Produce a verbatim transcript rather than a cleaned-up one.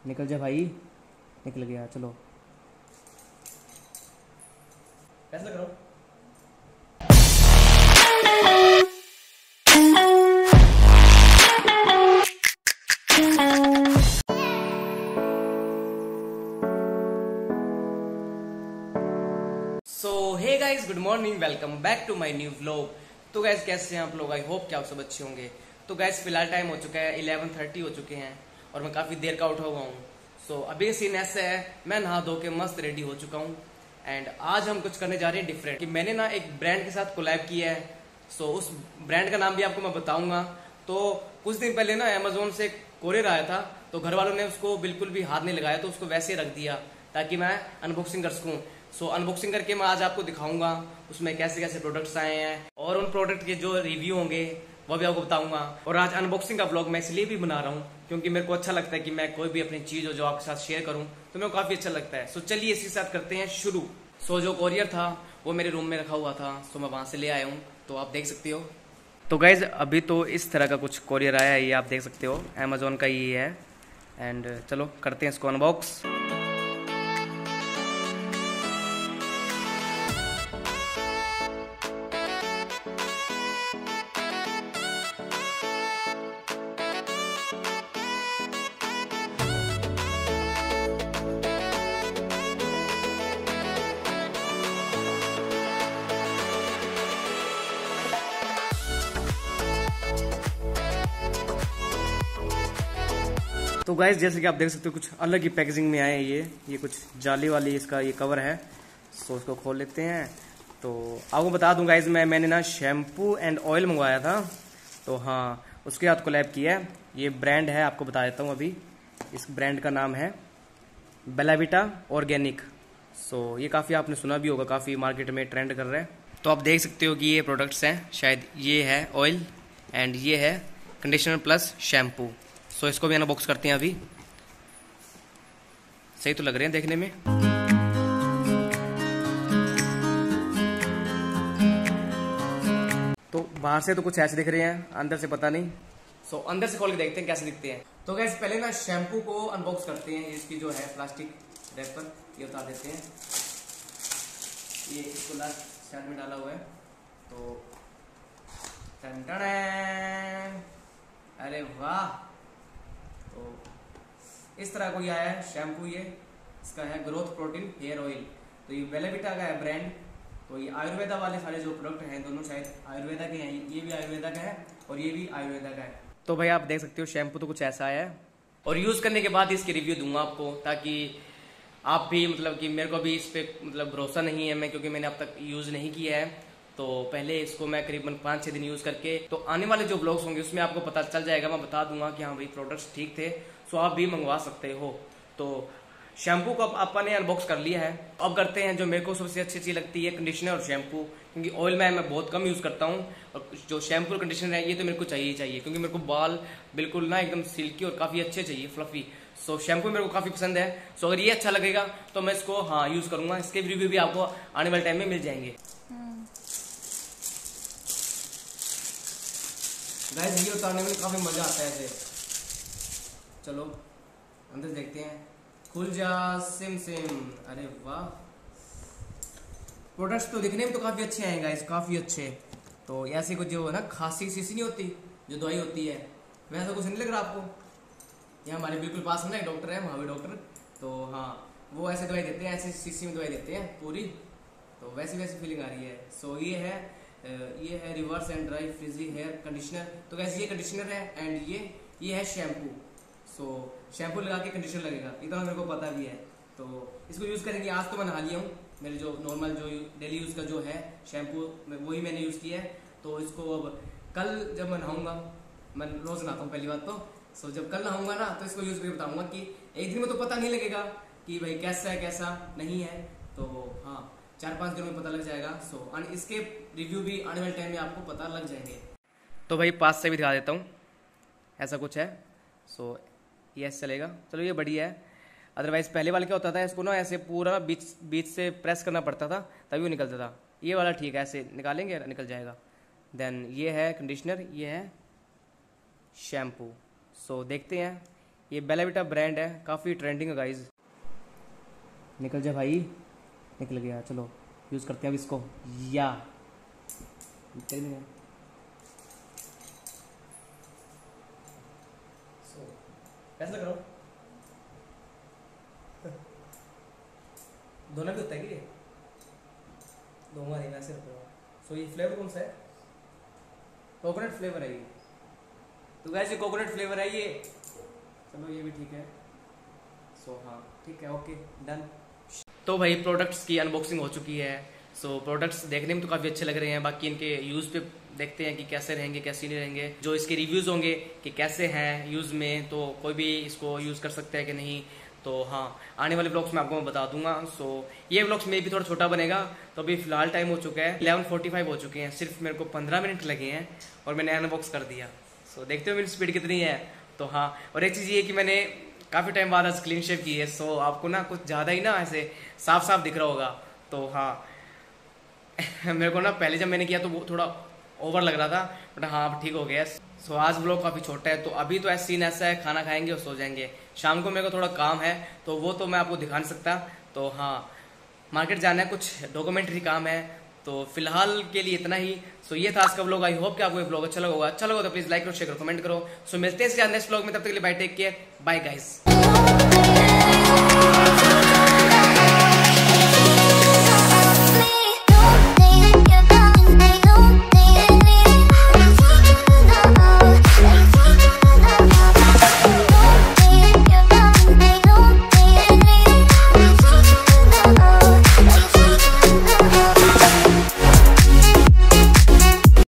निकल जा भाई। निकल गया, चलो। कैसे लग रहा हूँ? So hey guys, good morning, welcome back to my new vlog. तो गाइस कैसे हैं आप लोग? आई होप कि आप सब अच्छे होंगे। तो गाइस फिलहाल टाइम हो चुका है इलेवन थर्टी हो चुके हैं और मैं काफी देर का उठा हुआ हूँ। सो so, अभी सीन ऐसा है, मैं नहा धो के मस्त रेडी हो चुका हूँ एंड आज हम कुछ करने जा रहे हैं डिफरेंट कि मैंने ना एक ब्रांड के साथ कोलैब किया है। सो so, उस ब्रांड का नाम भी आपको मैं बताऊंगा। तो कुछ दिन पहले ना अमेजोन से कोरियर आया था, तो घर वालों ने उसको बिल्कुल भी हाथ नहीं लगाया, तो उसको वैसे ही रख दिया ताकि मैं अनबॉक्सिंग कर सकूं। सो अनबॉक्सिंग करके मैं आज आपको दिखाऊंगा उसमें कैसे कैसे प्रोडक्ट्स आए हैं और उन प्रोडक्ट के जो रिव्यू होंगे वो भी आपको बताऊंगा। और आज अनबॉक्सिंग का ब्लॉग मैं इसलिए भी बना रहा हूँ क्योंकि मेरे को अच्छा लगता है कि मैं कोई भी अपनी चीज हो जो आपके साथ शेयर करूँ, तो मेरे को काफी अच्छा लगता है। सो चलिए इसी के साथ करते हैं शुरू। सो जो कोरियर था वो मेरे रूम में रखा हुआ था, सो मैं वहां से ले आया हूँ, तो आप देख सकते हो। तो गाइज अभी तो इस तरह का कुछ कोरियर आया है, ये आप देख सकते हो, अमेजोन का ये है। एंड चलो करते हैं इसको अनबॉक्स। तो गाइज जैसे कि आप देख सकते हो कुछ अलग ही पैकेजिंग में आए हैं ये ये कुछ जाली वाली इसका ये कवर है। सो इसको खोल लेते हैं। तो आपको बता दूं गाइज, मैं मैंने ना शैम्पू एंड ऑयल मंगवाया था, तो हाँ उसके साथ कोलैब किया है। ये ब्रांड है, आपको बता देता हूँ अभी। इस ब्रांड का नाम है बेलाविटा ऑर्गेनिक। सो ये काफ़ी आपने सुना भी होगा, काफ़ी मार्केट में ट्रेंड कर रहा है। तो आप देख सकते हो कि ये प्रोडक्ट्स हैं, शायद ये है ऑयल एंड ये है कंडीशनर प्लस शैम्पू। सो इसको भी अनबॉक्स करते हैं अभी। सही तो लग रहे हैं देखने में। तो बाहर से तो कुछ ऐसे दिख रहे हैं, अंदर से पता नहीं। सो so, अंदर से खोल के देखते हैं कैसे दिखते हैं। तो गैस पहले ना शैम्पू को अनबॉक्स करते हैं। इसकी जो है प्लास्टिक रैपर ये उतार देते हैं। ये इसको लास्ट साइड में डाला हुआ है। तो टन टन, अरे वाह। तो इस तरह को ये आया है शैम्पू। ये इसका है ग्रोथ प्रोटीन हेयर ऑयल। तो ये बेलाविटा का है ब्रांड। तो ये आयुर्वेदा वाले सारे जो प्रोडक्ट हैं दोनों शायद आयुर्वेदा के हैं। ये भी आयुर्वेदा का है और ये भी आयुर्वेदा का है। तो भाई आप देख सकते हो शैम्पू तो कुछ ऐसा है और यूज करने के बाद इसकी रिव्यू दूंगा आपको, ताकि आप भी मतलब कि मेरे को भी इस पे मतलब भरोसा नहीं है मैं, क्योंकि मैंने अब तक यूज नहीं किया है। तो पहले इसको मैं करीबन पाँच छः दिन यूज करके, तो आने वाले जो ब्लॉग्स होंगे उसमें आपको पता चल जाएगा, मैं बता दूंगा कि हाँ भाई प्रोडक्ट्स ठीक थे। सो आप भी मंगवा सकते हो। तो शैम्पू को अपन ने अनबॉक्स कर लिया है। अब करते हैं जो मेरे को सबसे अच्छी चीज लगती है, कंडीशनर और शैम्पू। क्योंकि ऑयल में मैं बहुत कम यूज करता हूँ और जो शैम्पू और कंडीशनर है ये तो मेरे को चाहिए ही चाहिए, क्योंकि मेरे को बाल बिल्कुल ना एकदम सिल्की और काफी अच्छे चाहिए, फ्लफी। सो शैम्पू मेरे को काफी पसंद है। सो अगर ये अच्छा लगेगा तो मैं इसको हाँ यूज करूंगा। इसके रिव्यू भी आपको आने वाले टाइम में मिल जाएंगे। गाइस ये उतारने में काफी मजा आता है ऐसे। चलो अंदर देखते हैं। खुल जा सिम सिम, अरे वाह। प्रोडक्ट्स तो दिखने में तो काफी अच्छे हैं गाइस, काफी अच्छे। तो ऐसे कुछ जो है ना खांसी शीशी नहीं होती जो दवाई होती है, वैसा कुछ नहीं लग रहा आपको? ये हमारे बिल्कुल पास में ना एक डॉक्टर है, महावीर डॉक्टर। तो हाँ वो ऐसे दवाई देते हैं, ऐसे शीशी में दवाई देते हैं पूरी। तो वैसी वैसी फीलिंग आ रही है। सो ये है ये है reverse and dry frizzy hair conditioner. तो वैसे ये कंडीशनर है एंड ये ये है शैम्पू। सो शैम्पू लगा के कंडीशनर लगेगा, इतना मेरे को पता भी है। तो इसको यूज करेंगे। आज तो मैं नहा लिया हूँ, मेरे जो नॉर्मल जो डेली यूज का जो है शैम्पू वही मैंने यूज किया है। तो इसको अब कल जब मैं नहाऊंगा, मैं रोज नहाता हूँ पहली बात तो। सो जब कल नहाऊंगा ना तो इसको यूज करके बताऊंगा कि एक दिन में तो पता नहीं लगेगा कि भाई कैसा है कैसा नहीं है। तो हाँ चार पांच दिनों में पता लग जाएगा। सो so, इसके रिव्यू भी आने वाले टाइम में आपको पता लग जाएंगे। तो भाई पास से भी दिखा देता हूँ, ऐसा कुछ है। सो so, ये ऐसे चलेगा, चलो ये बढ़िया है। अदरवाइज पहले वाले क्या होता था, इसको ना ऐसे पूरा बीच बीच से प्रेस करना पड़ता था तभी वो निकलता था। ये वाला ठीक है, ऐसे निकालेंगे निकल जाएगा। देन ये है कंडीशनर, ये है शैम्पू। सो so, देखते हैं ये बेला विटा ब्रांड है, काफ़ी ट्रेंडिंग है गाइज। निकल जा भाई, निकल गया। चलो यूज़ करते हैं अब इसको। या कैसा लग रहा हूँ? दोनों भी होता है कि दोनों नहीं, वैसे होता है। सो ये फ्लेवर कौन सा है? कोकोनट फ्लेवर है ये। तो वैसे कोकोनट फ्लेवर है ये। चलो ये भी ठीक है। सो हाँ ठीक है, ओके डन। तो भाई प्रोडक्ट्स की अनबॉक्सिंग हो चुकी है। सो प्रोडक्ट्स देखने में तो काफ़ी अच्छे लग रहे हैं, बाकी इनके यूज़ पे देखते हैं कि कैसे रहेंगे कैसे नहीं रहेंगे। जो इसके रिव्यूज़ होंगे कि कैसे हैं यूज़ में, तो कोई भी इसको यूज़ कर सकता है कि नहीं, तो हाँ आने वाले ब्लॉग्स में आपको मैं बता दूंगा। सो ये ब्लॉग्स में भी थोड़ा छोटा बनेगा। तो अभी फिलहाल टाइम हो चुका है इलेवन फोर्टी फाइव हो चुके हैं, सिर्फ मेरे को पंद्रह मिनट लगे हैं और मैंने अनबॉक्स कर दिया। सो देखते हो मेरी स्पीड कितनी है। तो हाँ, और एक चीज़ ये कि मैंने काफ़ी टाइम बाद आज क्लीन शेव की है, सो आपको ना कुछ ज़्यादा ही ना ऐसे साफ साफ दिख रहा होगा। तो हाँ मेरे को ना पहले जब मैंने किया तो वो थोड़ा ओवर लग रहा था, बट हाँ अब ठीक हो गया। सो आज ब्लॉग काफ़ी छोटा है, तो अभी तो ऐसा सीन ऐसा है, खाना खाएंगे और सो जाएंगे। शाम को मेरे को थोड़ा काम है तो वो तो मैं आपको दिखा नहीं सकता। तो हाँ मार्केट जाना है, कुछ डॉक्यूमेंट्री काम है, तो फिलहाल के लिए इतना ही। सो ये था आज का ब्लॉग। आई होप कि आपको ये ब्लॉग अच्छा लगा होगा। अच्छा लगा तो प्लीज लाइक करो, शेयर करो, कमेंट करो। सो मिलते हैं नेक्स्ट ब्लॉग में, तब तक के लिए bye, take care, bye guys.